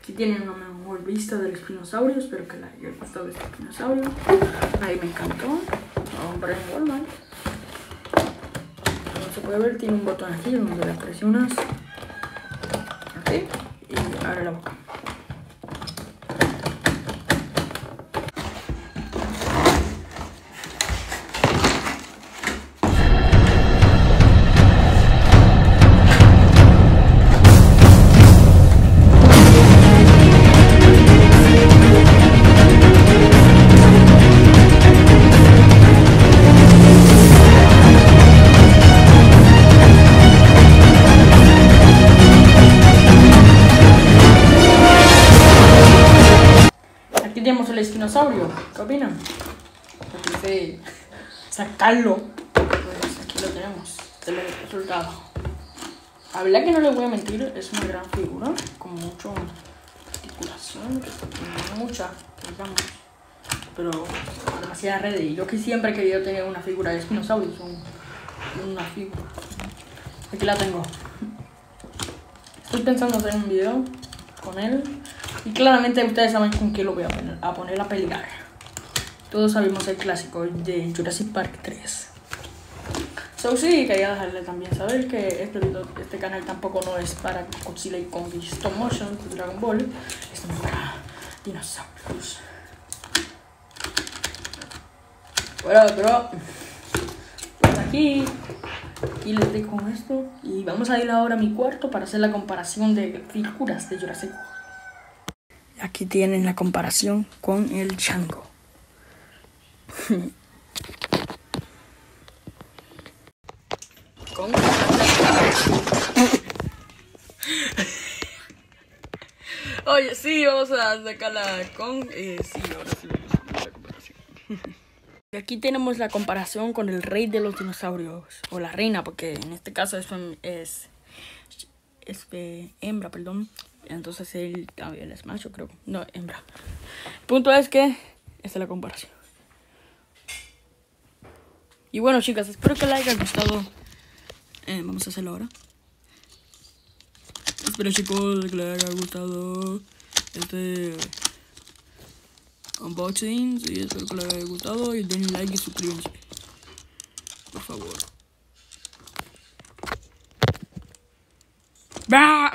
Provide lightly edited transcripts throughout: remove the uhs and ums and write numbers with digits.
Si tienen una mejor vista del espinosaurio, espero que les haya gustado este espinosaurio. Ahí me encantó. Hombre, igual. Como se puede ver, tiene un botón aquí donde le presionas. Así. Y abre la boca. Aquí tenemos el espinosaurio. ¿Qué opinan? Dice sacarlo. Pues aquí lo tenemos. Este es el resultado. La verdad que no les voy a mentir, es una gran figura con mucha articulación, mucha, digamos, pero demasiada red. Y yo que siempre he querido tener una figura de espinosaurio, una figura. Aquí la tengo. Estoy pensando hacer un video con él. Y claramente ustedes saben con qué lo voy a poner a pelear. Todos sabemos el clásico de Jurassic Park 3. So sí, quería dejarle también saber que este canal tampoco no es para Godzilla y Kong y Stop Motion de Dragon Ball. Esto es para dinosaurios. Bueno, pero pues aquí les dejo esto. Y vamos a ir ahora a mi cuarto para hacer la comparación de figuras de Jurassic World. Aquí tienen la comparación con el chango. Oye, sí, vamos a sacarla con... sí, ahora sí vamos a hacer la comparación. Y aquí tenemos la comparación con el rey de los dinosaurios. O la reina, porque en este caso es hembra, perdón. Entonces él es macho, creo. No, hembra. El punto es que esta es la comparación. Y bueno, chicas, espero que les haya gustado. Vamos a hacerlo ahora. Espero, chicos, que les haya gustado este unboxing. Sí, espero que les haya gustado. Y denle like y suscríbanse, por favor. ¡Bah!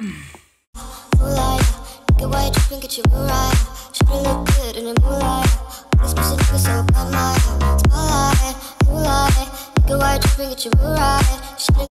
Why do you think that you were right? Should've looked good in the moonlight. This person was so bad, my spotlight, moonlight. Why do you think that you were right?